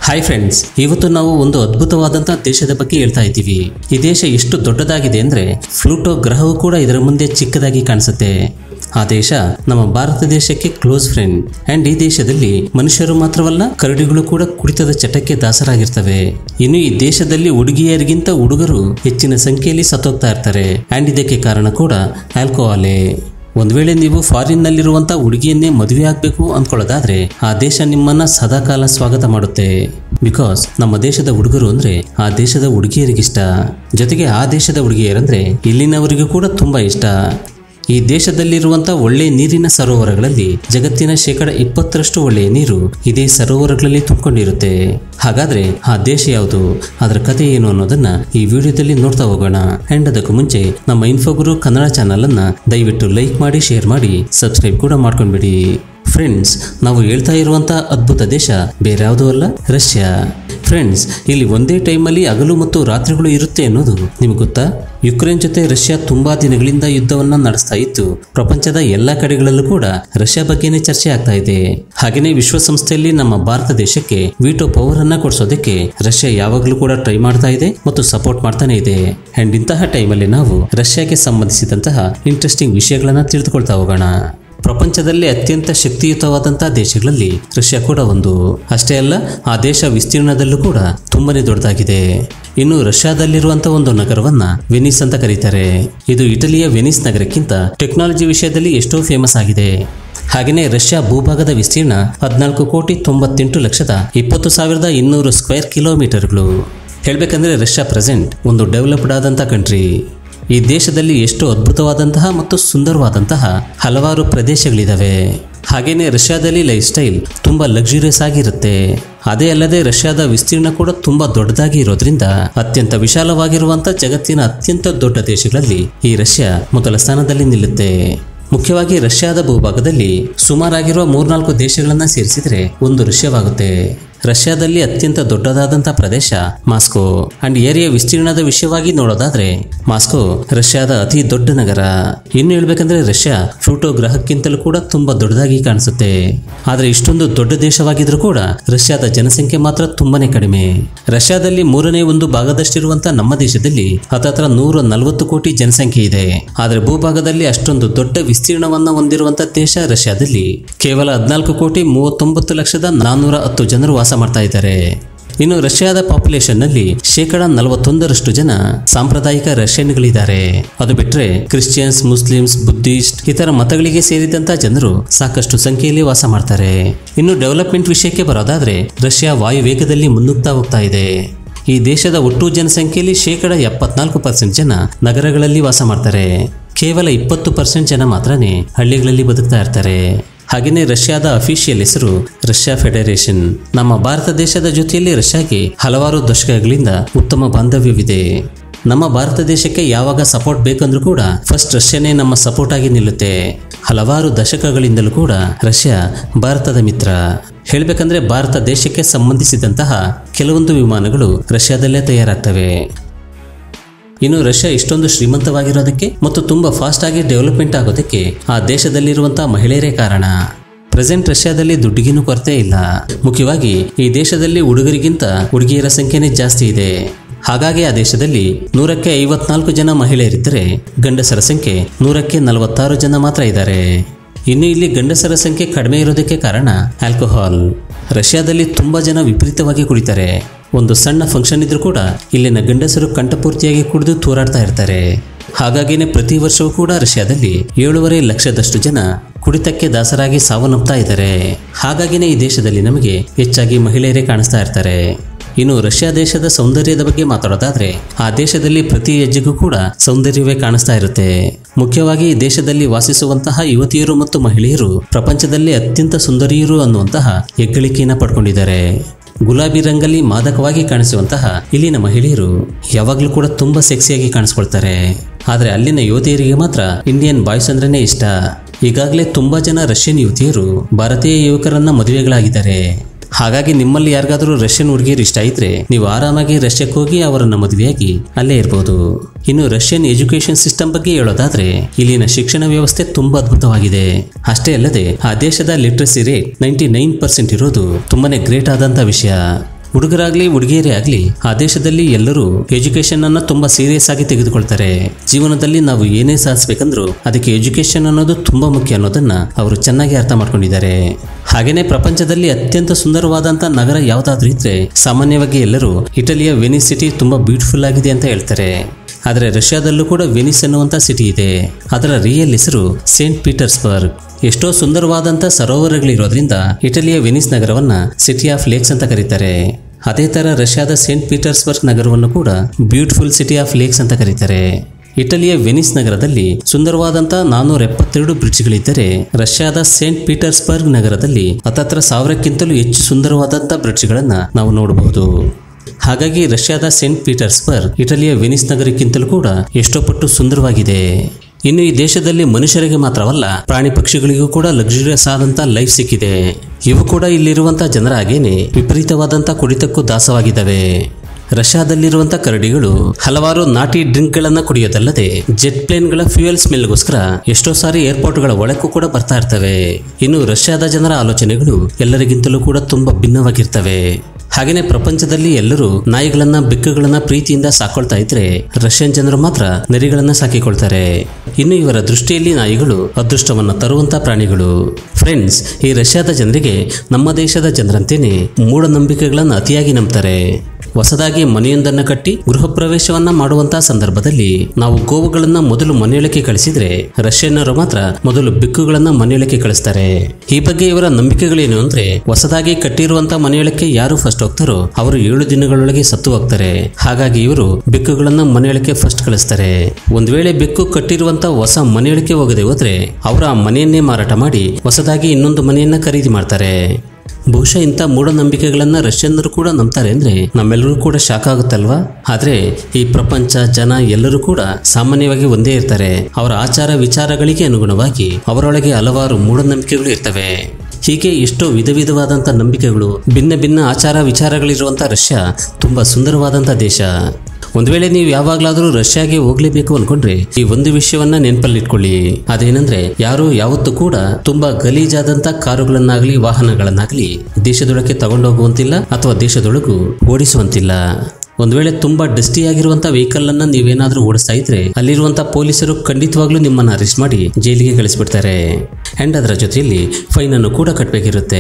Hi friends, ಇವತ್ತು ನಾವು ಒಂದು ಅದ್ಭುತವಾದಂತಹ ದೇಶದ ಬಗ್ಗೆ ಹೇಳ್ತಾ ಇದ್ದೀವಿ. ಈ ದೇಶ ಎಷ್ಟು ದೊಡ್ಡದಾಗಿದೆ ಅಂದ್ರೆ ಫ್ಲೂಟೋ ಗ್ರಹವು ಕೂಡ ಇದರ ಮುಂದೆ ಚಿಕ್ಕದಾಗಿ ಕಾಣಿಸುತ್ತೆ. ಆ ದೇಶ ನಮ್ಮ ಭಾರತ ದೇಶಕ್ಕೆ ಕ್ಲೋಸ್ ಫ್ರೆಂಡ್. ಅಂಡ್ ಈ ದೇಶದಲ್ಲಿ ಮನುಷ್ಯರು ಮಾತ್ರವಲ್ಲ, ಕರಡಿಗಳು ಕೂಡ ಕುಡಿತದ ಚಟಕ್ಕೆ ದಾಸರಾಗಿರ್ತವೆ. ಇನ್ನು ಈ ದೇಶದಲ್ಲಿ ಹುಡುಗಿಯರಿಗಿಂತ ಹುಡುಗರು ಹೆಚ್ಚಿನ ಸಂಖ್ಯೆಯಲ್ಲಿ ಸತ್ತೋಗ್ತಾ ಇರ್ತಾರೆ. ಅಂಡ್ ಇದಕ್ಕೆ ಕಾರಣ ಕೂಡ ಆಲ್ಕೋಹಾಲೇ. ಒಂದ್ ವೇಳೆ ನೀವು ಫಾರಿನ್ ನಲ್ಲಿರುವಂತಹ ಹುಡುಗಿಯನ್ನೇ ಮದುವೆ ಆಗ್ಬೇಕು ಅಂದ್ಕೊಳ್ಳೋದಾದ್ರೆ ಆ ದೇಶ ನಿಮ್ಮನ್ನ ಸದಾಕಾಲ ಸ್ವಾಗತ ಮಾಡುತ್ತೆ. ಬಿಕಾಸ್ ನಮ್ಮ ದೇಶದ ಹುಡುಗರು ಅಂದ್ರೆ ಆ ದೇಶದ ಹುಡುಗಿಯರಿಗಿಷ್ಟ. ಜೊತೆಗೆ ಆ ದೇಶದ ಹುಡುಗಿಯರಂದ್ರೆ ಇಲ್ಲಿನವರಿಗೂ ಕೂಡ ತುಂಬಾ ಇಷ್ಟ. ಈ ದೇಶದಲ್ಲಿರುವಂತಹ ಒಳ್ಳೆ ನೀರಿನ ಸರೋವರಗಳಲ್ಲಿ ಜಗತ್ತಿನ 20% ಒಳ್ಳೆಯ ನೀರು ಇದೇ ಸರೋವರಗಳಲ್ಲಿ ತುಂಬಿಕೊಂಡಿರುತ್ತೆ. ಹಾಗಾದ್ರೆ ಆ ದೇಶ ಯಾವುದು, ಅದರ ಕಥೆ ಏನು ಅನ್ನೋದನ್ನ ಈ ವಿಡಿಯೋದಲ್ಲಿ ನೋಡ್ತಾ ಹೋಗೋಣ. ಅಂಡ್ ಅದಕ್ಕೂ ಮುಂಚೆ ನಮ್ಮ ಇನ್ಫೋಗುರು ಕನ್ನಡ ಚಾನಲ್ ಅನ್ನ ದಯವಿಟ್ಟು ಲೈಕ್ ಮಾಡಿ, ಶೇರ್ ಮಾಡಿ, ಸಬ್ಸ್ಕ್ರೈಬ್ ಕೂಡ ಮಾಡ್ಕೊಂಡ್ಬಿಡಿ. ಫ್ರೆಂಡ್ಸ್, ನಾವು ಹೇಳ್ತಾ ಇರುವಂತಹ ಅದ್ಭುತ ದೇಶ ಬೇರೆ ಯಾವುದೂ ಅಲ್ಲ, ರಷ್ಯಾ. ಫ್ರೆಂಡ್ಸ್, ಇಲ್ಲಿ ಒಂದೇ ಟೈಮಲ್ಲಿ ಹಗಲು ಮತ್ತು ರಾತ್ರಿಗಳು ಇರುತ್ತೆ ಅನ್ನೋದು ನಿಮ್ಗೆ ಗೊತ್ತಾ? ಯುಕ್ರೇನ್ ಜೊತೆ ರಷ್ಯಾ ತುಂಬಾ ದಿನಗಳಿಂದ ಯುದ್ಧವನ್ನ ನಡೆಸ್ತಾ ಇತ್ತು. ಪ್ರಪಂಚದ ಎಲ್ಲಾ ಕಡೆಗಳಲ್ಲೂ ಕೂಡ ರಷ್ಯಾ ಬಗ್ಗೆನೇ ಚರ್ಚೆ ಆಗ್ತಾ ಇದೆ. ಹಾಗೇನೆ ವಿಶ್ವಸಂಸ್ಥೆಯಲ್ಲಿ ನಮ್ಮ ಭಾರತ ದೇಶಕ್ಕೆ ವೀಟೋ ಪವರ್ ಅನ್ನ ಕೊಡಿಸೋದಕ್ಕೆ ರಷ್ಯಾ ಯಾವಾಗಲೂ ಕೂಡ ಟ್ರೈ ಮಾಡ್ತಾ ಇದೆ ಮತ್ತು ಸಪೋರ್ಟ್ ಮಾಡ್ತಾನೆ ಇದೆ. ಅಂಡ್ ಇಂತಹ ಟೈಮಲ್ಲಿ ನಾವು ರಷ್ಯಾಗೆ ಸಂಬಂಧಿಸಿದಂತಹ ಇಂಟ್ರೆಸ್ಟಿಂಗ್ ವಿಷಯಗಳನ್ನ ತಿಳಿದುಕೊಳ್ತಾ ಹೋಗೋಣ. ಪ್ರಪಂಚದಲ್ಲಿ ಅತ್ಯಂತ ಶಕ್ತಿಯುತವಾದಂತಹ ದೇಶಗಳಲ್ಲಿ ರಷ್ಯಾ ಕೂಡ ಒಂದು. ಅಷ್ಟೇ ಅಲ್ಲ, ಆ ದೇಶ ವಿಸ್ತೀರ್ಣದಲ್ಲೂ ಕೂಡ ತುಂಬಾನೇ ದೊಡ್ಡದಾಗಿದೆ. ಇನ್ನು ರಷ್ಯಾದಲ್ಲಿರುವಂತಹ ಒಂದು ನಗರವನ್ನ ವೆನಿಸ್ ಅಂತ ಕರೀತಾರೆ. ಇದು ಇಟಲಿಯ ವೆನಿಸ್ ನಗರಕ್ಕಿಂತ ಟೆಕ್ನಾಲಜಿ ವಿಷಯದಲ್ಲಿ ಎಷ್ಟೋ ಫೇಮಸ್ ಆಗಿದೆ. ಹಾಗೆಯೇ ರಷ್ಯಾ ಭೂಭಾಗದ ವಿಸ್ತೀರ್ಣ 14,98,20,200 ಸ್ಕ್ವೇರ್ ಕಿಲೋಮೀಟರ್ಗಳು. ಹೇಳ್ಬೇಕಂದ್ರೆ ರಷ್ಯಾ ಪ್ರೆಸೆಂಟ್ ಒಂದು ಡೆವಲಪ್ಡ್ ಆದಂತಹ ಕಂಟ್ರಿ. ಈ ದೇಶದಲ್ಲಿ ಎಷ್ಟು ಅದ್ಭುತವಾದಂತಹ ಮತ್ತು ಸುಂದರವಾದಂತಹ ಹಲವಾರು ಪ್ರದೇಶಗಳಿದಾವೆ. ಹಾಗೇನೆ ರಷ್ಯಾದಲ್ಲಿ ಲೈಫ್ ಸ್ಟೈಲ್ ತುಂಬಾ ಲಕ್ಸುರಿಯಸ್ ಆಗಿರುತ್ತೆ. ಅದೇ ಅಲ್ಲದೆ ರಷ್ಯಾದ ವಿಸ್ತೀರ್ಣ ಕೂಡ ತುಂಬಾ ದೊಡ್ಡದಾಗಿ ಇರೋದ್ರಿಂದ ಅತ್ಯಂತ ವಿಶಾಲವಾಗಿರುವಂತಹ ಜಗತ್ತಿನ ಅತ್ಯಂತ ದೊಡ್ಡ ದೇಶಗಳಲ್ಲಿ ಈ ರಷ್ಯಾ ಮೊದಲ ಸ್ಥಾನದಲ್ಲಿ ನಿಲ್ಲುತ್ತೆ. ಮುಖ್ಯವಾಗಿ ರಷ್ಯಾದ ಭೂಭಾಗದಲ್ಲಿ ಸುಮಾರಾಗಿರುವ 3-4 ದೇಶಗಳನ್ನ ಸೇರಿಸಿದ್ರೆ ಒಂದು ರಷ್ಯಾವಾಗುತ್ತೆ. ರಷ್ಯಾದಲ್ಲಿ ಅತ್ಯಂತ ದೊಡ್ಡದಾದಂತಹ ಪ್ರದೇಶ ಮಾಸ್ಕೋ. ಅಂಡ್ ಏರಿಯಾ ವಿಸ್ತೀರ್ಣದ ವಿಷಯವಾಗಿ ನೋಡೋದಾದ್ರೆ ಮಾಸ್ಕೋ ರಷ್ಯಾದ ಅತಿ ದೊಡ್ಡ ನಗರ. ಇನ್ನು ಹೇಳ್ಬೇಕಂದ್ರೆ ರಷ್ಯಾ ಫ್ಲೂಟೋ ಗ್ರಹಕ್ಕಿಂತಲೂ ಕೂಡ ತುಂಬಾ ದೊಡ್ಡದಾಗಿ ಕಾಣಿಸುತ್ತೆ. ಆದ್ರೆ ಇಷ್ಟೊಂದು ದೊಡ್ಡ ದೇಶವಾಗಿದ್ರೂ ಕೂಡ ರಷ್ಯಾದ ಜನಸಂಖ್ಯೆ ಮಾತ್ರ ತುಂಬಾನೇ ಕಡಿಮೆ. ರಷ್ಯಾದಲ್ಲಿ 1/3 ಭಾಗದಷ್ಟಿರುವಂತಹ ನಮ್ಮ ದೇಶದಲ್ಲಿ ಹತ್ತತ್ರ 140 ಕೋಟಿ ಜನಸಂಖ್ಯೆ ಇದೆ. ಆದ್ರೆ ಭೂಭಾಗದಲ್ಲಿ ಅಷ್ಟೊಂದು ದೊಡ್ಡ ವಿಸ್ತೀರ್ಣವನ್ನ ಹೊಂದಿರುವಂತಹ ದೇಶ ರಷ್ಯಾದಲ್ಲಿ ಕೇವಲ 14,39,410 ಜನರು ವಾಸ ಮಾಡ್ತಾ ಇದ್ದಾರೆ. ಇನ್ನು ರಷ್ಯಾದ ಪಾಪ್ಯುಲೇಷನ್ ನಲ್ಲಿ 41% ಜನ ಸಾಂಪ್ರದಾಯಿಕ ರಷ್ಯನ್ಗಳಿದ್ದಾರೆ. ಅದು ಬಿಟ್ರೆ ಕ್ರಿಶ್ಚಿಯನ್ಸ್, ಮುಸ್ಲಿಮ್ಸ್, ಬುದ್ಧಿಸ್ಟ್ ಇತರ ಮತಗಳಿಗೆ ಸೇರಿದಂತಹ ಜನರು ಸಾಕಷ್ಟು ಸಂಖ್ಯೆಯಲ್ಲಿ ವಾಸ ಮಾಡ್ತಾರೆ. ಇನ್ನು ಡೆವಲಪ್ಮೆಂಟ್ ವಿಷಯಕ್ಕೆ ಬರೋದಾದ್ರೆ ರಷ್ಯಾ ವಾಯು ವೇಗದಲ್ಲಿ ಮುನ್ನುಗ್ತಾ ಹೋಗ್ತಾ ಇದೆ. ಈ ದೇಶದ ಒಟ್ಟು ಜನಸಂಖ್ಯೆಯಲ್ಲಿ 74% ಜನ ನಗರಗಳಲ್ಲಿ ವಾಸ ಮಾಡ್ತಾರೆ. ಕೇವಲ 20% ಜನ ಮಾತ್ರನೇ ಹಳ್ಳಿಗಳಲ್ಲಿ ಬದುಕ್ತಾ ಇರ್ತಾರೆ. ಹಾಗೆಯೇ ರಷ್ಯಾದ ಅಫಿಷಿಯಲ್ ಹೆಸರು ರಷ್ಯಾ ಫೆಡರೇಷನ್. ನಮ್ಮ ಭಾರತ ದೇಶದ ಜೊತೆಯಲ್ಲಿ ರಷ್ಯಾಗೆ ಹಲವಾರು ದಶಕಗಳಿಂದ ಉತ್ತಮ ಬಾಂಧವ್ಯವಿದೆ. ನಮ್ಮ ಭಾರತ ದೇಶಕ್ಕೆ ಯಾವಾಗ ಸಪೋರ್ಟ್ ಬೇಕಂದ್ರೂ ಕೂಡ ಫಸ್ಟ್ ರಷ್ಯಾನೇ ನಮ್ಮ ಸಪೋರ್ಟ್ ಆಗಿ ನಿಲ್ಲುತ್ತೆ. ಹಲವಾರು ದಶಕಗಳಿಂದಲೂ ಕೂಡ ರಷ್ಯಾ ಭಾರತದ ಮಿತ್ರ. ಹೇಳ್ಬೇಕಂದ್ರೆ ಭಾರತ ದೇಶಕ್ಕೆ ಸಂಬಂಧಿಸಿದಂತಹ ಕೆಲವೊಂದು ವಿಮಾನಗಳು ರಷ್ಯಾದಲ್ಲೇ ತಯಾರಾಗ್ತವೆ. ಇನ್ನು ರಷ್ಯಾ ಇಷ್ಟೊಂದು ಶ್ರೀಮಂತವಾಗಿರೋದಕ್ಕೆ ಮತ್ತು ತುಂಬಾ ಫಾಸ್ಟ್ ಆಗಿ ಡೆವಲಪ್ಮೆಂಟ್ ಆಗೋದಕ್ಕೆ ಆ ದೇಶದಲ್ಲಿರುವಂತಹ ಮಹಿಳೆಯರೇ ಕಾರಣ. ಪ್ರೆಸೆಂಟ್ ರಷ್ಯಾದಲ್ಲಿ ದುಡ್ಡಿಗಿನೂ ಕೊರತೆ ಇಲ್ಲ. ಮುಖ್ಯವಾಗಿ ಈ ದೇಶದಲ್ಲಿ ಹುಡುಗರಿಗಿಂತ ಹುಡುಗಿಯರ ಸಂಖ್ಯೆನೇ ಜಾಸ್ತಿ ಇದೆ. ಹಾಗಾಗಿ ಆ ದೇಶದಲ್ಲಿ 100ಕ್ಕೆ 54 ಜನ ಮಹಿಳೆಯರಿದ್ದರೆ ಗಂಡಸರ ಸಂಖ್ಯೆ 100ಕ್ಕೆ 46 ಜನ ಮಾತ್ರ ಇದ್ದಾರೆ. ಇನ್ನು ಇಲ್ಲಿ ಗಂಡಸರ ಸಂಖ್ಯೆ ಕಡಿಮೆ ಇರೋದಕ್ಕೆ ಕಾರಣ ಆಲ್ಕೋಹಾಲ್. ರಷ್ಯಾದಲ್ಲಿ ತುಂಬಾ ಜನ ವಿಪರೀತವಾಗಿ ಕುಡಿತಾರೆ. ಒಂದು ಸಣ್ಣ ಫಂಕ್ಷನ್ ಇದ್ರೂ ಕೂಡ ಇಲ್ಲಿನ ಗಂಡಸರು ಕಂಠಪೂರ್ತಿಯಾಗಿ ಕುಡಿದು ತೂರಾಡ್ತಾ ಇರ್ತಾರೆ. ಹಾಗಾಗಿನೇ ಪ್ರತಿ ವರ್ಷವೂ ಕೂಡ ರಷ್ಯಾದಲ್ಲಿ 7.5 ಲಕ್ಷದಷ್ಟು ಜನ ಕುಡಿತಕ್ಕೆ ದಾಸರಾಗಿ ಸಾವನ್ನಪ್ತಾ ಇದ್ದಾರೆ. ಹಾಗಾಗಿನೇ ಈ ದೇಶದಲ್ಲಿ ನಮಗೆ ಹೆಚ್ಚಾಗಿ ಮಹಿಳೆಯರೇ ಕಾಣಿಸ್ತಾ ಇರ್ತಾರೆ. ಇನ್ನು ರಷ್ಯಾ ದೇಶದ ಸೌಂದರ್ಯದ ಬಗ್ಗೆ ಮಾತಾಡೋದಾದ್ರೆ ಆ ದೇಶದಲ್ಲಿ ಪ್ರತಿ ಹೆಜ್ಜೆಗೂ ಕೂಡ ಸೌಂದರ್ಯವೇ ಕಾಣಿಸ್ತಾ ಇರುತ್ತೆ. ಮುಖ್ಯವಾಗಿ ಈ ದೇಶದಲ್ಲಿ ವಾಸಿಸುವಂತಹ ಯುವತಿಯರು ಮತ್ತು ಮಹಿಳೆಯರು ಪ್ರಪಂಚದಲ್ಲಿ ಅತ್ಯಂತ ಸುಂದರಿಯರು ಅನ್ನುವಂತಹ ಹೆಗ್ಗಳಿಕೆಯನ್ನು ಪಡ್ಕೊಂಡಿದ್ದಾರೆ. ಗುಲಾಬಿ ರಂಗಲ್ಲಿ ಮಾದಕವಾಗಿ ಕಾಣಿಸುವಂತಹ ಇಲ್ಲಿನ ಮಹಿಳೆಯರು ಯಾವಾಗಲೂ ಕೂಡ ತುಂಬಾ ಸೆಕ್ಸಿಯಾಗಿ ಕಾಣಿಸ್ಕೊಳ್ತಾರೆ. ಆದ್ರೆ ಅಲ್ಲಿನ ಯುವತಿಯರಿಗೆ ಮಾತ್ರ ಇಂಡಿಯನ್ ಬಾಯ್ಸ್ ಅಂದ್ರೇನೆ ಇಷ್ಟ. ಈಗಾಗಲೇ ತುಂಬಾ ಜನ ರಷ್ಯನ್ ಯುವತಿಯರು ಭಾರತೀಯ ಯುವಕರನ್ನ ಮದುವೆಗಳಾಗಿದ್ದಾರೆ. ಹಾಗಾಗಿ ನಿಮ್ಮಲ್ಲಿ ಯಾರಿಗಾದರೂ ರಷ್ಯನ್ ಹುಡುಗಿಯರು ಇಷ್ಟ ಇದ್ರೆ ನೀವು ಆರಾಮಾಗಿ ರಷ್ಯಾಕ್ಕೆ ಹೋಗಿ ಅವರನ್ನ ಮದುವೆಯಾಗಿ ಅಲ್ಲೇ ಇರಬಹುದು. ಇನ್ನು ರಷ್ಯನ್ ಎಜುಕೇಶನ್ ಸಿಸ್ಟಮ್ ಬಗ್ಗೆ ಹೇಳೋದಾದ್ರೆ ಇಲ್ಲಿನ ಶಿಕ್ಷಣ ವ್ಯವಸ್ಥೆ ತುಂಬಾ ಅದ್ಭುತವಾಗಿದೆ. ಅಷ್ಟೇ ಅಲ್ಲದೆ ಆ ದೇಶದ ಲಿಟ್ರಸಿ ರೇಟ್ 99% ಇರೋದು ತುಂಬಾನೇ ಗ್ರೇಟ್ ಆದಂತ ವಿಷಯ. ಹುಡುಗರಾಗ್ಲಿ ಹುಡುಗಿಯರೇ ಆಗ್ಲಿ ಆ ದೇಶದಲ್ಲಿ ಎಲ್ಲರೂ ಎಜುಕೇಶನ್ ಅನ್ನ ತುಂಬಾ ಸೀರಿಯಸ್ ಆಗಿ ತೆಗೆದುಕೊಳ್ತಾರೆ. ಜೀವನದಲ್ಲಿ ನಾವು ಏನೇ ಸಾಧಿಸಬೇಕಂದ್ರೂ ಅದಕ್ಕೆ ಎಜುಕೇಶನ್ ಅನ್ನೋದು ತುಂಬಾ ಮುಖ್ಯ ಅನ್ನೋದನ್ನ ಅವರು ಚೆನ್ನಾಗಿ ಅರ್ಥ ಮಾಡ್ಕೊಂಡಿದ್ದಾರೆ. ಹಾಗೇನೆ ಪ್ರಪಂಚದಲ್ಲಿ ಅತ್ಯಂತ ಸುಂದರವಾದಂತ ನಗರ ಯಾವ್ದಾದ್ರೂ ಇದ್ರೆ ಸಾಮಾನ್ಯವಾಗಿ ಎಲ್ಲರೂ ಇಟಲಿಯ ವೆನಿಸ್ ಸಿಟಿ ತುಂಬಾ ಬ್ಯೂಟಿಫುಲ್ ಆಗಿದೆ ಅಂತ ಹೇಳ್ತಾರೆ. ಆದರೆ ರಷ್ಯಾದಲ್ಲೂ ಕೂಡ ವೆನಿಸ್ ಅನ್ನುವಂಥ ಸಿಟಿ ಇದೆ. ಅದರ ರಿಯಲ್ ಹೆಸರು ಸೇಂಟ್ ಪೀಟರ್ಸ್ಬರ್ಗ್. ಎಷ್ಟೋ ಸುಂದರವಾದಂಥ ಸರೋವರಗಳಿರೋದ್ರಿಂದ ಇಟಲಿಯ ವೆನಿಸ್ ನಗರವನ್ನ ಸಿಟಿ ಆಫ್ ಲೇಕ್ಸ್ ಅಂತ ಕರೀತಾರೆ. ಅದೇ ತರ ರಷ್ಯಾದ ಸೇಂಟ್ ಪೀಟರ್ಸ್ಬರ್ಗ್ ನಗರವನ್ನು ಕೂಡ ಬ್ಯೂಟಿಫುಲ್ ಸಿಟಿ ಆಫ್ ಲೇಕ್ಸ್ ಅಂತ ಕರೀತಾರೆ. ಇಟಲಿಯ ವೆನಿಸ್ ನಗರದಲ್ಲಿ ಸುಂದರವಾದಂಥ 472 ಬ್ರಿಡ್ಜ್ಗಳಿದ್ದರೆ ರಷ್ಯಾದ ಸೇಂಟ್ ಪೀಟರ್ಸ್ಬರ್ಗ್ ನಗರದಲ್ಲಿ ಹತ್ತತ್ರ 1000ಕ್ಕಿಂತಲೂ ಹೆಚ್ಚು ಸುಂದರವಾದಂಥ ಬ್ರಿಡ್ಜ್ಗಳನ್ನ ನಾವು ನೋಡಬಹುದು. ಹಾಗಾಗಿ ರಷ್ಯಾದ ಸೇಂಟ್ ಪೀಟರ್ಸ್ಬರ್ಗ್ ಇಟಲಿಯ ವೆನಿಸ್ ನಗರಕ್ಕಿಂತಲೂ ಕೂಡ ಎಷ್ಟೋ ಪಟ್ಟು ಸುಂದರವಾಗಿದೆ. ಇನ್ನು ಈ ದೇಶದಲ್ಲಿ ಮನುಷ್ಯರಿಗೆ ಮಾತ್ರವಲ್ಲ ಪ್ರಾಣಿ ಪಕ್ಷಿಗಳಿಗೂ ಕೂಡ ಲಕ್ಸುರಿಯಸ್ ಆದಂತ ಲೈಫ್ ಸಿಕ್ಕಿದೆ. ಇವು ಕೂಡ ಇಲ್ಲಿರುವಂತಹ ಜನರ ಹಾಗೇನೆ ವಿಪರೀತವಾದಂತ ಕುಡಿತಕ್ಕೂ ದಾಸವಾಗಿದ್ದಾವೆ. ರಷ್ಯಾದಲ್ಲಿರುವಂತ ಕರಡಿಗಳು ಹಲವಾರು ನಾಟಿ ಡ್ರಿಂಕ್ ಗಳನ್ನ ಕುಡಿಯೋದಲ್ಲದೆ ಜೆಟ್ ಪ್ಲೇನ್ ಗಳ ಫ್ಯೂಯಲ್ ಸ್ಮೆಲ್ಗೋಸ್ಕರ ಎಷ್ಟೋ ಸಾರಿ ಏರ್ಪೋರ್ಟ್ ಗಳ ಒಳಕ್ಕೂ ಕೂಡ ಬರ್ತಾ ಇರ್ತವೆ. ಇನ್ನು ರಷ್ಯಾದ ಜನರ ಆಲೋಚನೆಗಳು ಎಲ್ಲರಿಗಿಂತಲೂ ಕೂಡ ತುಂಬಾ ಭಿನ್ನವಾಗಿರ್ತವೆ. ಹಾಗೇನೆ ಪ್ರಪಂಚದಲ್ಲಿ ಎಲ್ಲರೂ ನಾಯಿಗಳನ್ನ ಬೆಕ್ಕುಗಳನ್ನ ಪ್ರೀತಿಯಿಂದ ಸಾಕೊಳ್ತಾ ಇದ್ರೆ ರಷ್ಯನ್ ಜನರು ಮಾತ್ರ ನರಿಗಳನ್ನ ಸಾಕಿಕೊಳ್ತಾರೆ. ಇನ್ನು ಇವರ ದೃಷ್ಟಿಯಲ್ಲಿ ನಾಯಿಗಳು ಅದೃಷ್ಟವನ್ನ ತರುವಂತ ಪ್ರಾಣಿಗಳು. ಫ್ರೆಂಡ್ಸ್, ಈ ರಷ್ಯಾದ ಜನರಿಗೆ ನಮ್ಮ ದೇಶದ ಜನರಂತೇನೆ ಮೂಢನಂಬಿಕೆಗಳನ್ನ ಅತಿಯಾಗಿ ನಂಬ್ತಾರೆ. ಹೊಸದಾಗಿ ಮನೆಯೊಂದನ್ನು ಕಟ್ಟಿ ಗೃಹ ಪ್ರವೇಶವನ್ನ ಮಾಡುವಂತಹ ಸಂದರ್ಭದಲ್ಲಿ ನಾವು ಗೋವುಗಳನ್ನ ಮೊದಲು ಮನೆಯೊಳಕ್ಕೆ ಕಳಿಸಿದ್ರೆ ರಷ್ಯನ್ನರು ಮಾತ್ರ ಮೊದಲು ಬೆಕ್ಕುಗಳನ್ನ ಮನೆಯೊಳಕ್ಕೆ ಕಳಿಸ್ತಾರೆ. ಈ ಬಗ್ಗೆ ಇವರ ನಂಬಿಕೆಗಳೇನು ಅಂದ್ರೆ ಹೊಸದಾಗಿ ಕಟ್ಟಿರುವಂತಹ ಮನೆಯೊಳಕ್ಕೆ ಯಾರು ಫಸ್ಟ್ ಹೋಗ್ತಾರೋ ಅವರು 7 ದಿನಗಳೊಳಗೆ ಸತ್ತು ಹೋಗ್ತಾರೆ. ಹಾಗಾಗಿ ಇವರು ಬೆಕ್ಕುಗಳನ್ನ ಮನೆಯೊಳಕ್ಕೆ ಫಸ್ಟ್ ಕಳಿಸ್ತಾರೆ. ಒಂದ್ ವೇಳೆ ಬೆಕ್ಕು ಕಟ್ಟಿರುವಂತ ಹೊಸ ಮನೆಯೊಳಕ್ಕೆ ಹೋಗದೆ ಹೋದ್ರೆ ಅವರ ಆ ಮನೆಯನ್ನೇ ಮಾರಾಟ ಮಾಡಿ ಹೊಸದಾಗಿ ಇನ್ನೊಂದು ಮನೆಯನ್ನ ಖರೀದಿ ಮಾಡ್ತಾರೆ. ಬಹುಶಃ ಇಂಥ ಮೂಢನಂಬಿಕೆಗಳನ್ನ ರಷ್ಯನ್ನರು ಕೂಡ ನಂಬ್ತಾರೆ ಅಂದ್ರೆ ನಮ್ಮೆಲ್ಲರೂ ಕೂಡ ಶಾಕ್ ಆಗುತ್ತಲ್ವಾ? ಆದ್ರೆ ಈ ಪ್ರಪಂಚ ಜನ ಎಲ್ಲರೂ ಕೂಡ ಸಾಮಾನ್ಯವಾಗಿ ಒಂದೇ ಇರ್ತಾರೆ. ಅವರ ಆಚಾರ ವಿಚಾರಗಳಿಗೆ ಅನುಗುಣವಾಗಿ ಅವರೊಳಗೆ ಹಲವಾರು ಮೂಢನಂಬಿಕೆಗಳು ಇರ್ತವೆ. ಹೀಗೆ ಎಷ್ಟೋ ವಿಧ ವಿಧವಾದಂಥ ನಂಬಿಕೆಗಳು ಭಿನ್ನ ಭಿನ್ನ ಆಚಾರ ವಿಚಾರಗಳಿರುವಂಥ ರಷ್ಯಾ ತುಂಬಾ ಸುಂದರವಾದಂಥ ದೇಶ. ಒಂದು ವೇಳೆ ನೀವು ಯಾವಾಗಲಾದರೂ ರಷ್ಯಾಗೆ ಹೋಗ್ಲೇಬೇಕು ಅನ್ಕೊಂಡ್ರೆ ಈ ಒಂದು ವಿಷಯವನ್ನ ನೆನಪಲ್ಲಿಟ್ಕೊಳ್ಳಿ. ಅದೇನಂದ್ರೆ ಯಾರು ಯಾವತ್ತೂ ಕೂಡ ತುಂಬಾ ಗಲೀಜಾದಂತ ಕಾರುಗಳನ್ನಾಗ್ಲಿ ವಾಹನಗಳನ್ನಾಗ್ಲಿ ದೇಶದೊಳಕ್ಕೆ ತಗೊಂಡೋಗುವಂತಿಲ್ಲ ಅಥವಾ ದೇಶದೊಳಗೂ ಓಡಿಸುವಂತಿಲ್ಲ. ಒಂದ್ ವೇಳೆ ತುಂಬಾ ಡಸ್ಟಿ ಆಗಿರುವಂತ ವೆಹಿಕಲ್ ಅನ್ನ ನೀವೇನಾದ್ರೂ ಓಡಿಸ್ತಾ ಇದ್ರೆ ಅಲ್ಲಿರುವಂತ ಪೊಲೀಸರು ಖಂಡಿತವಾಗ್ಲೂ ನಿಮ್ಮನ್ನ ಅರೆಸ್ಟ್ ಮಾಡಿ ಜೈಲಿಗೆ ಕಳಿಸ್ಬಿಡ್ತಾರೆ. ಅಂಡ್ ಅದರ ಜೊತೆಯಲ್ಲಿ ಫೈನ್ ಅನ್ನು ಕೂಡ ಕಟ್ಟಬೇಕಿರುತ್ತೆ.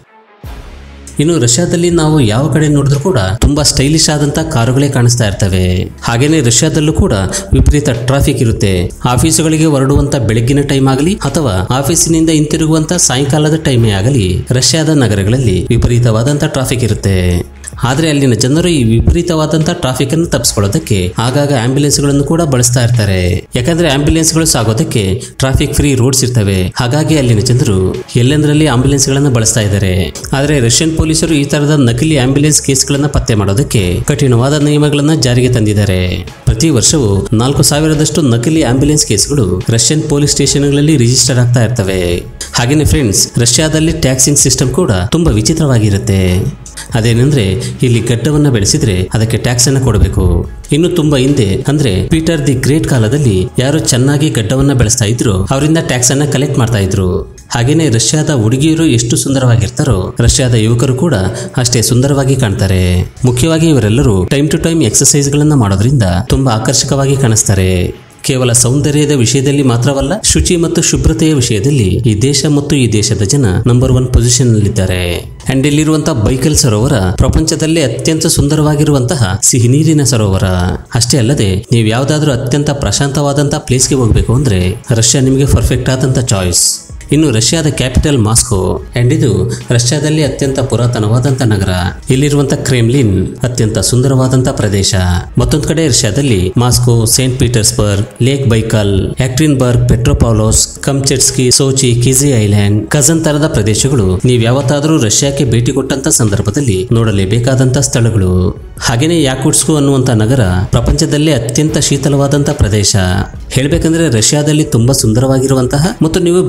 ಇನ್ನು ರಷ್ಯಾದಲ್ಲಿ ನಾವು ಯಾವ ಕಡೆ ನೋಡಿದ್ರು ಕೂಡ ತುಂಬಾ ಸ್ಟೈಲಿಶ್ ಆದಂತ ಕಾರುಗಳೇ ಕಾಣಿಸ್ತಾ ಇರ್ತವೆ. ಹಾಗೇನೆ ರಷ್ಯಾದಲ್ಲೂ ಕೂಡ ವಿಪರೀತ ಟ್ರಾಫಿಕ್ ಇರುತ್ತೆ. ಆಫೀಸುಗಳಿಗೆ ಹೊರಡುವಂತ ಬೆಳಗ್ಗಿನ ಟೈಮ್ ಆಗಲಿ ಅಥವಾ ಆಫೀಸಿನಿಂದ ಹಿಂತಿರುಗುವಂತ ಸಾಯಂಕಾಲದ ಟೈಮೇ ಆಗಲಿ ರಷ್ಯಾದ ನಗರಗಳಲ್ಲಿ ವಿಪರೀತವಾದಂತ ಟ್ರಾಫಿಕ್ ಇರುತ್ತೆ. ಆದ್ರೆ ಅಲ್ಲಿನ ಜನರು ಈ ವಿಪರೀತವಾದಂತ ಟ್ರಾಫಿಕ್ ಅನ್ನು ತಪ್ಪಿಸ್ಕೊಳ್ಳೋದಕ್ಕೆ ಆಗಾಗ ಆಂಬ್ಯುಲೆನ್ಸ್ ಗಳನ್ನು ಕೂಡ ಬಳಸ್ತಾ ಇರ್ತಾರೆ. ಯಾಕಂದ್ರೆ ಆಂಬ್ಯುಲೆನ್ಸ್ ಗಳು ಸಾಗೋದಕ್ಕೆ ಟ್ರಾಫಿಕ್ ಫ್ರೀ ರೋಡ್ಸ್ ಇರ್ತವೆ. ಹಾಗಾಗಿ ಅಲ್ಲಿನ ಜನರು ಎಲ್ಲೆಂದರಲ್ಲಿ ಆಂಬ್ಯುಲೆನ್ಸ್ ಗಳನ್ನ ಬಳಸ್ತಾ ಇದ್ದಾರೆ. ಆದ್ರೆ ರಷ್ಯನ್ ಪೊಲೀಸರು ಈ ತರದ ನಕಲಿ ಆಂಬ್ಯುಲೆನ್ಸ್ ಕೇಸ್ಗಳನ್ನ ಪತ್ತೆ ಮಾಡೋದಕ್ಕೆ ಕಠಿಣವಾದ ನಿಯಮಗಳನ್ನ ಜಾರಿಗೆ ತಂದಿದ್ದಾರೆ. ಪ್ರತಿ ವರ್ಷವೂ 4000ದಷ್ಟು ನಕಲಿ ಆಂಬ್ಯುಲೆನ್ಸ್ ಕೇಸ್ಗಳು ರಷ್ಯನ್ ಪೊಲೀಸ್ ಸ್ಟೇಷನ್ಗಳಲ್ಲಿ ರಿಜಿಸ್ಟರ್ ಆಗ್ತಾ ಇರ್ತವೆ. ಹಾಗೇನೆ ಫ್ರೆಂಡ್ಸ್, ರಷ್ಯಾದಲ್ಲಿ ಟ್ಯಾಕ್ಸಿಂಗ್ ಸಿಸ್ಟಮ್ ಕೂಡ ತುಂಬಾ ವಿಚಿತ್ರವಾಗಿರುತ್ತೆ. ಅದೇನೆಂದ್ರೆ ಇಲ್ಲಿ ಗಡ್ಡವನ್ನ ಬೆಳೆಸಿದ್ರೆ ಅದಕ್ಕೆ ಟ್ಯಾಕ್ಸ್ ಅನ್ನ ಕೊಡಬೇಕು. ಇನ್ನು ತುಂಬಾ ಹಿಂದೆ ಅಂದ್ರೆ ಪೀಟರ್ ದಿ ಗ್ರೇಟ್ ಕಾಲದಲ್ಲಿ ಯಾರು ಚೆನ್ನಾಗಿ ಗಡ್ಡವನ್ನ ಬೆಳೆಸ್ತಾ ಇದ್ರು ಅವರಿಂದ ಟ್ಯಾಕ್ಸ್ ಅನ್ನ ಕಲೆಕ್ಟ್ ಮಾಡ್ತಾ ಇದ್ರು. ಹಾಗೇನೆ ರಷ್ಯಾದ ಹುಡುಗಿಯರು ಎಷ್ಟು ಸುಂದರವಾಗಿರ್ತಾರೋ ರಷ್ಯಾದ ಯುವಕರು ಕೂಡ ಅಷ್ಟೇ ಸುಂದರವಾಗಿ ಕಾಣ್ತಾರೆ. ಮುಖ್ಯವಾಗಿ ಇವರೆಲ್ಲರೂ ಟೈಮ್ ಟು ಟೈಮ್ ಎಕ್ಸರ್ಸೈಸ್ ಗಳನ್ನ ಮಾಡೋದ್ರಿಂದ ತುಂಬಾ ಆಕರ್ಷಕವಾಗಿ ಕಾಣಿಸ್ತಾರೆ. ಕೇವಲ ಸೌಂದರ್ಯದ ವಿಷಯದಲ್ಲಿ ಮಾತ್ರವಲ್ಲ, ಶುಚಿ ಮತ್ತು ಶುಭ್ರತೆಯ ವಿಷಯದಲ್ಲಿ ಈ ದೇಶ ಮತ್ತು ಈ ದೇಶದ ಜನ ನಂಬರ್ 1 ಪೊಸಿಷನ್ ನಲ್ಲಿದ್ದಾರೆ. ಅಂಡ್ ಇಲ್ಲಿರುವಂತಹ ಬೈಕಲ್ ಸರೋವರ ಪ್ರಪಂಚದಲ್ಲೇ ಅತ್ಯಂತ ಸುಂದರವಾಗಿರುವಂತಹ ಸಿಹಿ ನೀರಿನ ಸರೋವರ. ಅಷ್ಟೇ ಅಲ್ಲದೆ ನೀವು ಯಾವ್ದಾದ್ರೂ ಅತ್ಯಂತ ಪ್ರಶಾಂತವಾದಂತಹ ಪ್ಲೇಸ್ಗೆ ಹೋಗ್ಬೇಕು ಅಂದ್ರೆ ರಷ್ಯಾ ನಿಮಗೆ ಪರ್ಫೆಕ್ಟ್ ಆದಂತ ಚಾಯ್ಸ್. ಇನ್ನು ರಷ್ಯಾದ ಕ್ಯಾಪಿಟಲ್ ಮಾಸ್ಕೋ. ಅಂಡ್ ಇದು ರಷ್ಯಾದಲ್ಲಿ ಅತ್ಯಂತ ಪುರಾತನವಾದಂತ ನಗರ. ಇಲ್ಲಿರುವಂತ ಕ್ರೆಮ್ಲಿನ್ ಅತ್ಯಂತ ಸುಂದರವಾದಂತ ಪ್ರದೇಶ. ಮತ್ತೊಂದು ಕಡೆ ರಷ್ಯಾದಲ್ಲಿ Moscow, Saint Petersburg, Lake Baikal, Yekaterinburg, Petropavlovsk, Kamchatsky, Sochi, Kizhi Island, Kazan ತರದ ಪ್ರದೇಶಗಳು ನೀವು ಯಾವತ್ತಾದ್ರೂ ರಷ್ಯಾಕ್ಕೆ ಭೇಟಿ ಕೊಟ್ಟಂತ ಸಂದರ್ಭದಲ್ಲಿ ನೋಡಲೇಬೇಕಾದಂತ ಸ್ಥಳಗಳು. ಹಾಗೇನೆ ಯಾಕುಟ್ಸ್ಕ್ ಅನ್ನುವಂತ ನಗರ ಪ್ರಪಂಚದಲ್ಲೇ ಅತ್ಯಂತ ಶೀತಲವಾದಂತ ಪ್ರದೇಶ. ಹೇಳ್ಬೇಕಂದ್ರೆ ರಷ್ಯಾದಲ್ಲಿ ತುಂಬಾ ಸುಂದರವಾಗಿರುವಂತಹ ಮತ್ತು ನೀವು ಭೇಟಿ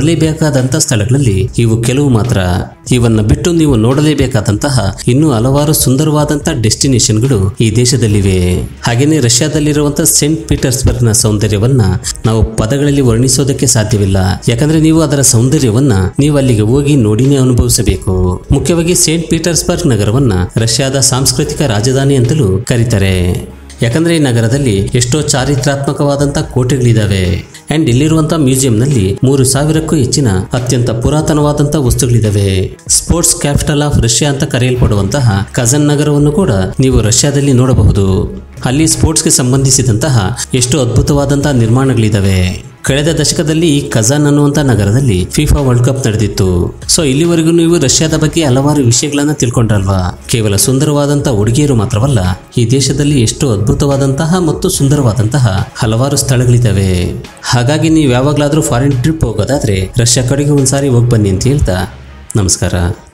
ನೋಡಲೇಬೇಕಾದಂತಹ ಸ್ಥಳಗಳಲ್ಲಿ ಇವು ಕೆಲವು ಮಾತ್ರ. ಇವನ್ನ ಬಿಟ್ಟು ನೀವು ನೋಡಲೇಬೇಕಾದಂತಹ ಇನ್ನೂ ಹಲವಾರು ಸುಂದರವಾದಂತಹ ಡೆಸ್ಟಿನೇಷನ್ಗಳು ಈ ದೇಶದಲ್ಲಿವೆ. ಹಾಗೇನೆ ರಷ್ಯಾದಲ್ಲಿರುವಂತಹ ಸೇಂಟ್ ಪೀಟರ್ಸ್ಬರ್ಗ್ ನ ಸೌಂದರ್ಯವನ್ನ ನಾವು ಪದಗಳಲ್ಲಿ ವರ್ಣಿಸೋದಕ್ಕೆ ಸಾಧ್ಯವಿಲ್ಲ. ಯಾಕಂದ್ರೆ ನೀವು ಅದರ ಸೌಂದರ್ಯವನ್ನ ನೀವು ಅಲ್ಲಿಗೆ ಹೋಗಿ ನೋಡಿನೇ ಅನುಭವಿಸಬೇಕು. ಮುಖ್ಯವಾಗಿ ಸೇಂಟ್ ಪೀಟರ್ಸ್ಬರ್ಗ್ ನಗರವನ್ನ ರಷ್ಯಾದ ಸಾಂಸ್ಕೃತಿಕ ರಾಜಧಾನಿ ಅಂತಲೂ ಕರೀತಾರೆ. ಯಾಕಂದ್ರೆ ಈ ನಗರದಲ್ಲಿ ಎಷ್ಟೋ ಚಾರಿತ್ರಾತ್ಮಕವಾದಂತಹ ಕೋಟೆಗಳಿದಾವೆ. ಅಂಡ್ ಇಲ್ಲಿರುವಂತಹ ಮ್ಯೂಸಿಯಂನಲ್ಲಿ 3000ಕ್ಕೂ ಹೆಚ್ಚಿನ ಅತ್ಯಂತ ಪುರಾತನವಾದಂತಹ ವಸ್ತುಗಳಿದಾವೆ. ಸ್ಪೋರ್ಟ್ಸ್ ಕ್ಯಾಪಿಟಲ್ ಆಫ್ ರಷ್ಯಾ ಅಂತ ಕರೆಯಲ್ಪಡುವಂತಹ ಕಜನ್ ನಗರವನ್ನು ಕೂಡ ನೀವು ರಷ್ಯಾದಲ್ಲಿ ನೋಡಬಹುದು. ಅಲ್ಲಿ ಸ್ಪೋರ್ಟ್ಸ್ಗೆ ಸಂಬಂಧಿಸಿದಂತಹ ಎಷ್ಟೋ ಅದ್ಭುತವಾದಂತಹ ನಿರ್ಮಾಣಗಳಿದಾವೆ. ಕಳೆದ ದಶಕದಲ್ಲಿ ಈ ಕಜಾನ್ ಅನ್ನುವಂತ ನಗರದಲ್ಲಿ ಫಿಫಾ ವರ್ಲ್ಡ್ ಕಪ್ ನಡೆದಿತ್ತು. ಸೊ ಇಲ್ಲಿವರೆಗೂ ನೀವು ರಷ್ಯಾದ ಬಗ್ಗೆ ಹಲವಾರು ವಿಷಯಗಳನ್ನ ತಿಳ್ಕೊಂಡ್ರಲ್ವಾ? ಕೇವಲ ಸುಂದರವಾದಂತಹ ಹುಡುಗಿಯರು ಮಾತ್ರವಲ್ಲ, ಈ ದೇಶದಲ್ಲಿ ಎಷ್ಟೋ ಅದ್ಭುತವಾದಂತಹ ಮತ್ತು ಸುಂದರವಾದಂತಹ ಹಲವಾರು ಸ್ಥಳಗಳಿದ್ದಾವೆ. ಹಾಗಾಗಿ ನೀವು ಯಾವಾಗಲಾದ್ರೂ ಫಾರಿನ್ ಟ್ರಿಪ್ ಹೋಗೋದಾದ್ರೆ ರಷ್ಯಾ ಕಡೆಗೆ ಒಂದ್ಸಾರಿ ಹೋಗಿ ಬನ್ನಿ ಅಂತ ಹೇಳ್ತಾ ನಮಸ್ಕಾರ.